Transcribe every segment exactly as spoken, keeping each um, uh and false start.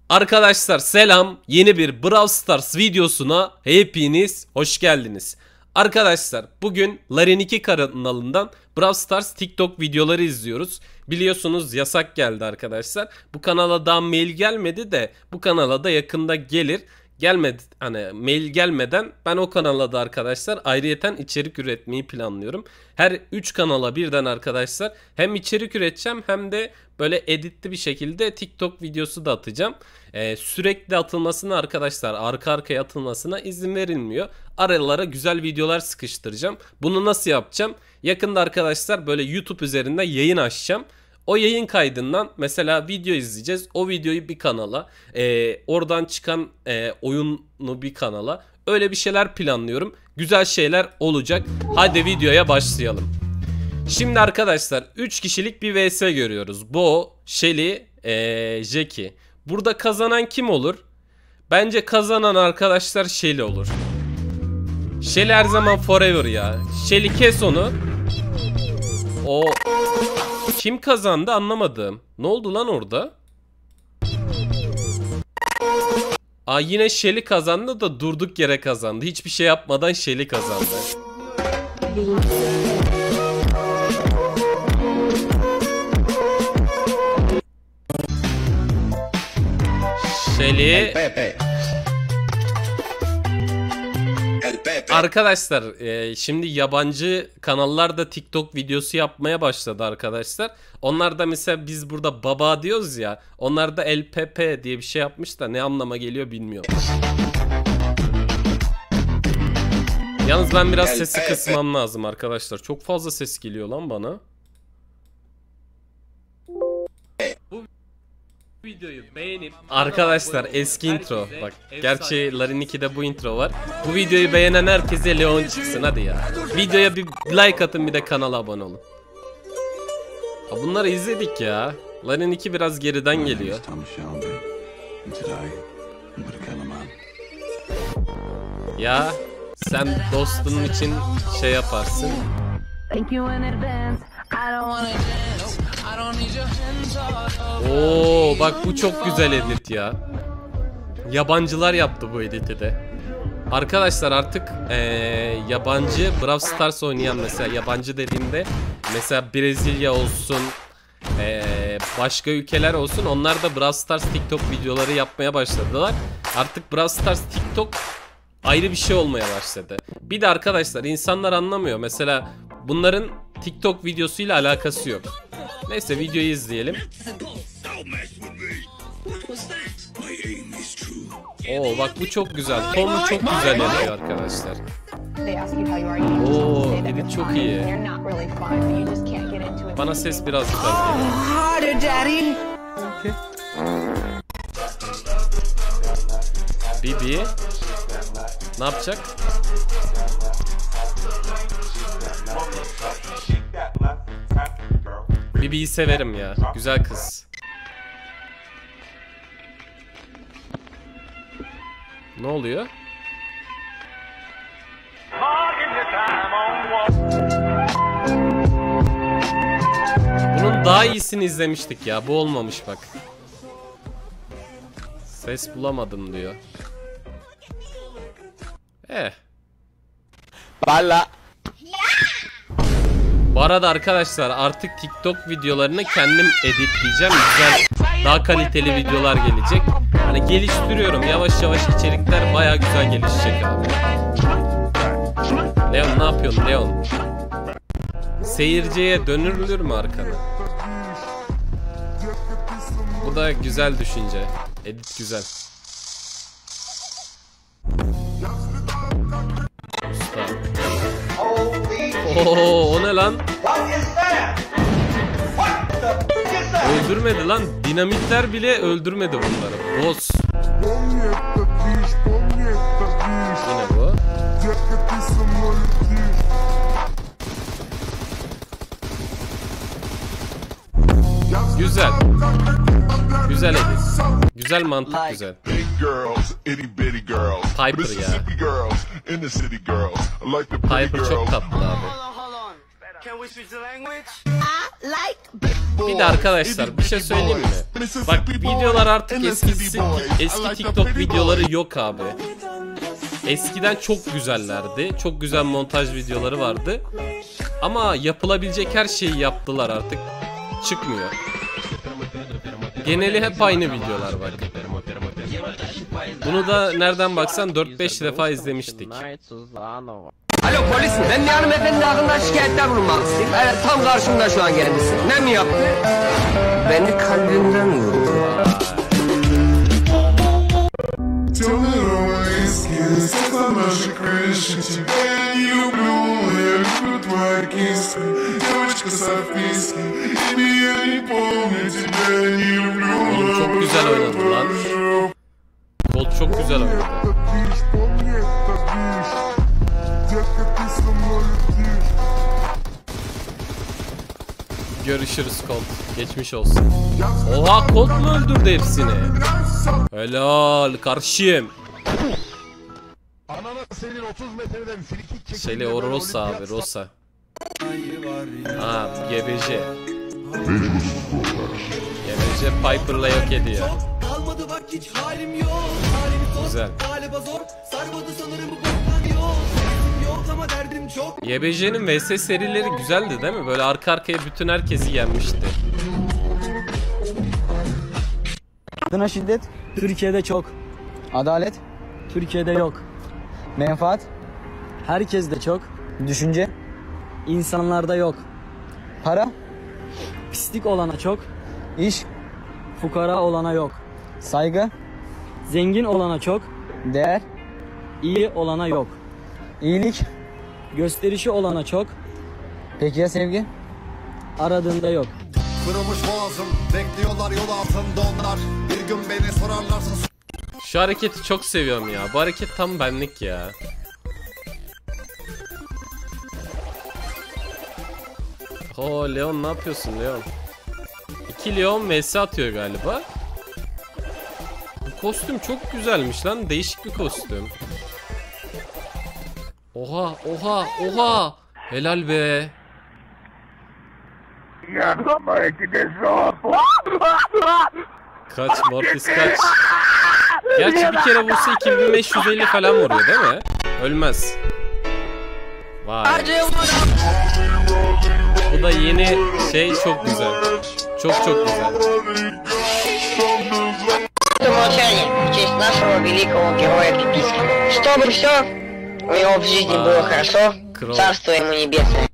Arkadaşlar selam, yeni bir Brawl Stars videosuna hepiniz hoş geldiniz. Arkadaşlar bugün Larin iki kanalından Brawl Stars TikTok videoları izliyoruz. Biliyorsunuz yasak geldi arkadaşlar. Bu kanala daha mail gelmedi de bu kanala da yakında gelir. Gelmedi, hani mail gelmeden ben o kanala da arkadaşlar ayrıyeten içerik üretmeyi planlıyorum. Her üç kanala birden arkadaşlar hem içerik üreteceğim hem de böyle editli bir şekilde TikTok videosu da atacağım. Ee, sürekli atılmasına arkadaşlar, arka arkaya atılmasına izin verilmiyor. Aralara güzel videolar sıkıştıracağım. Bunu nasıl yapacağım? Yakında arkadaşlar böyle YouTube üzerinde yayın açacağım. O yayın kaydından mesela video izleyeceğiz. O videoyu bir kanala, e, oradan çıkan e, oyunu bir kanala. Öyle bir şeyler planlıyorum. Güzel şeyler olacak. Hadi videoya başlayalım. Şimdi arkadaşlar üç kişilik bir vs görüyoruz. Bo, Shelly, e, Jackie. Burada kazanan kim olur? Bence kazanan arkadaşlar Shelly olur. Shelly her zaman forever ya. Shelly kes onu. O... Kim kazandı anlamadım. Ne oldu lan orada? Aa yine Shelly kazandı da durduk yere kazandı. Hiçbir şey yapmadan Shelly kazandı. Shelly. Arkadaşlar e, şimdi yabancı kanallar da TikTok videosu yapmaya başladı arkadaşlar. Onlar da mesela biz burada baba diyoruz ya. Onlar da L P P diye bir şey yapmış da ne anlama geliyor bilmiyorum. Yalnız ben biraz sesi kısmam lazım arkadaşlar. Çok fazla ses geliyor lan bana. Videoyu beğenip arkadaşlar eski intro bak, gerçi Larin iki'de bu intro var. Bu videoyu beğenen herkese Leon çıksın hadi ya. Videoya bir like atın, bir de kanala abone olun. Ha, bunları izledik ya. Larin iki biraz geriden geliyor. Ya sen dostunun için şey yaparsın. Oo bak bu çok güzel edit ya. Yabancılar yaptı bu editi de. Arkadaşlar artık ee, yabancı Brawl Stars oynayan, mesela yabancı dediğimde mesela Brezilya olsun, ee, başka ülkeler olsun, onlar da Brawl Stars TikTok videoları yapmaya başladılar. Artık Brawl Stars TikTok ayrı bir şey olmaya başladı. Bir de arkadaşlar insanlar anlamıyor. Mesela bunların TikTok videosuyla alakası yok. Neyse videoyu izleyelim. Oo bak bu çok güzel. Tom çok güzel yapıyor arkadaşlar. Oo edit çok iyi. Bana ses biraz yukarı. Bibi ne yapacak? Bibi'yi severim ya. Güzel kız. Ne oluyor? Bunun daha iyisini izlemiştik ya. Bu olmamış bak. Ses bulamadım diyor. Eh. Valla. Bu arada arkadaşlar artık TikTok videolarını kendim editleyeceğim. Güzel, daha kaliteli videolar gelecek. Hani geliştiriyorum. Yavaş yavaş içerikler baya güzel gelişecek abi. Leon ne yapıyorsun Leon? Seyirciye dönülür mü arkana? Bu da güzel düşünce. Edit güzel. Usta. Oo, o ne lan? Öldürmedi lan. Dinamitler bile öldürmedi bunları. Boss. Yine bu. Güzel. Güzel edit. Güzel mantık, güzel. Piper ya. Piper çok tatlı abi. Bir de arkadaşlar bir şey söyleyeyim mi? Bak videolar artık eskisi, eski TikTok videoları yok abi. Eskiden çok güzellerdi. Çok güzel montaj videoları vardı. Ama yapılabilecek her şeyi yaptılar artık. Çıkmıyor. Geneli hep aynı videolar bak. Bunu da nereden baksan dört beş defa izlemiştik. Alo polis mi? Ben bir hanımefendi hakkında şikayette bulunmak istedim. Evet tam karşımda şu an kendisi. Ne mi yaptı? Beni kalbimden vurdu. Oğlum çok güzel oynadı lan. Gold çok güzel oynadı. Görüşürüz Colt. Geçmiş olsun. Oha Colt mu öldürdü hepsini? Helal karşıyım. Şeyle o Rosa abi Rosa. Ha G B J. G B J Piper'la yok ediyor. Güzel. Y B J'nin V S serileri güzeldi değil mi? Böyle arka arkaya bütün herkesi yenmişti. Kadına şiddet Türkiye'de çok. Adalet Türkiye'de yok. Menfaat herkeste çok. Düşünce insanlarda yok. Para pislik olana çok. İş fukara olana yok. Saygı zengin olana çok. Değer iyi olana yok. İyilik gösterişi olana çok. Peki ya sevgi? Aradığında yok. Kırılmış boğazım, bekliyorlar yol altında onlar. Bir gün beni sorarlarsa... Şu hareketi çok seviyorum ya. Bu hareket tam benlik ya. Oo Leon ne yapıyorsun Leon? İki Leon V S atıyor galiba. Bu kostüm çok güzelmiş lan. Değişik bir kostüm. Oha oha oha. Helal be. Kaç Mortis kaç. Gerçi bir kere vursa iki bin beş yüz elli falan vuruyor değil mi? Ölmez. Vay. Bu da yeni şey çok güzel. Çok çok güzel. Честь нашего великого героя Пиписки. Чтобы все у него в жизни было хорошо, царство ему небесное.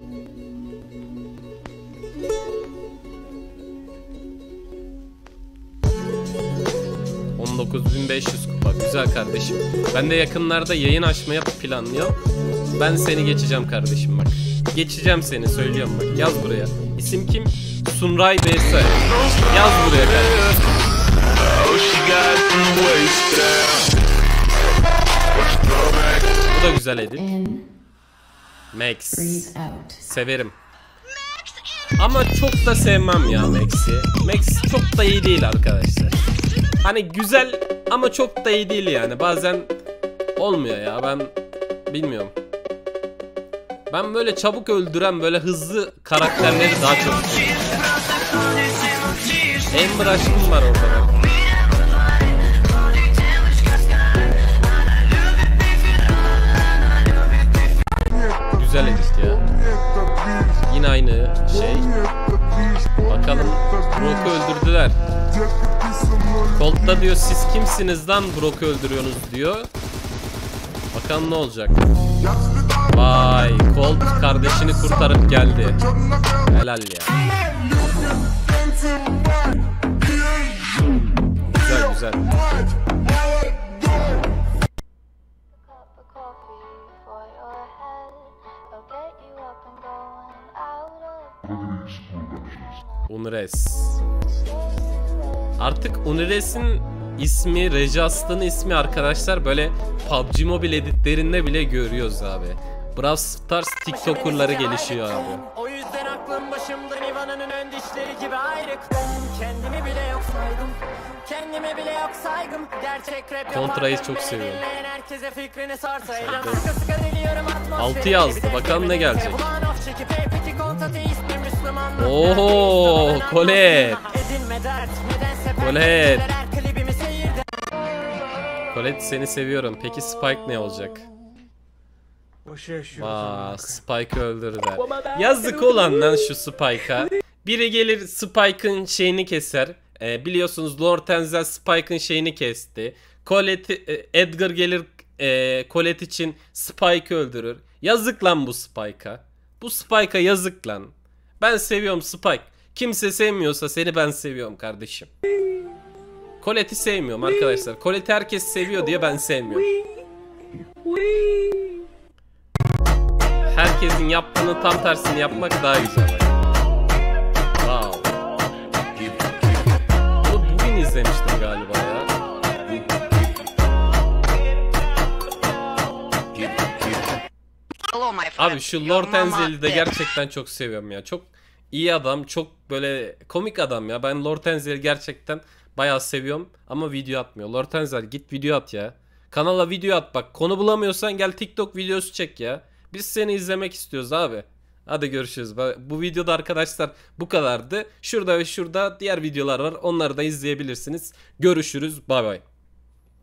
on dokuz bin beş yüz kupa. Güzel kardeşim. Ben de yakınlarda yayın açmaya planlıyorum. Ben seni geçeceğim kardeşim bak. Geçeceğim seni söylüyorum bak. Yaz buraya. İsim kim? Sunray B S. Yaz buraya kardeşim. Bu da güzel edit. Max. Severim. Ama çok da sevmem ya Max'i. Max çok da iyi değil arkadaşlar. Hani güzel ama çok da iyi değil yani. Bazen olmuyor ya, ben bilmiyorum. Ben böyle çabuk öldüren, böyle hızlı karakterleri daha çok seviyorum. Ember aşkım var orada bak. Güzel edit ya. Yine aynı şey. Bakalım, Brock'u öldürdüler. Colt'ta diyor siz kimsiniz lan Brock'u öldürüyorsunuz diyor. Bakalım ne olacak. Vay, Colt kardeşini kurtarıp geldi. Helal ya. Güzel güzel. Unres. Artık Unres'in ismi, Rejast'ın ismi arkadaşlar böyle P U B G Mobile editlerinde bile görüyoruz abi. Brawl Stars TikToker'ları gelişiyor abi. O yüzden aklım başımda Nirvana'nın ön dişleri gibi ayrık. Kendimi bile yok saydım. Kendime bile yok saygım. Gerçek rap Kontra'yı çok seviyorum. Herkese fikrini sorsaydım. Sıkı sıkı deliyorum atmosferi. Altı yazdı. Bakalım ne gelecek. Oho, Colette. Colette. Colette seni seviyorum. Peki Spike ne olacak? Vaa, Spike'ı öldürdüler. Yazık olan lan şu Spike'a. Biri gelir Spike'ın şeyini keser. Ee, biliyorsunuz Lord Enzel Spike'ın şeyini kesti. Colette, e, Edgar gelir e, Colette için Spike'ı öldürür. Yazık lan bu Spike'a. Bu Spike'a yazık lan. Ben seviyorum Spike. Kimse sevmiyorsa seni ben seviyorum kardeşim. Colette'i sevmiyorum arkadaşlar. Colette'i herkes seviyor diye ben sevmiyorum. Herkesin yaptığını tam tersini yapmak daha güzel. Wow. Bunu bugün izlemiştim galiba ya. Abi şu Lord Enzel'i de gerçekten çok seviyorum ya. Çok iyi adam, çok böyle komik adam ya. Ben Lord Enzel'i gerçekten bayağı seviyorum ama video atmıyor. Lord Enzel git video at ya. Kanala video at bak. Konu bulamıyorsan gel TikTok videosu çek ya. Biz seni izlemek istiyoruz abi. Hadi görüşürüz. Bu videoda arkadaşlar bu kadardı. Şurada ve şurada diğer videolar var. Onları da izleyebilirsiniz. Görüşürüz. Bay bay.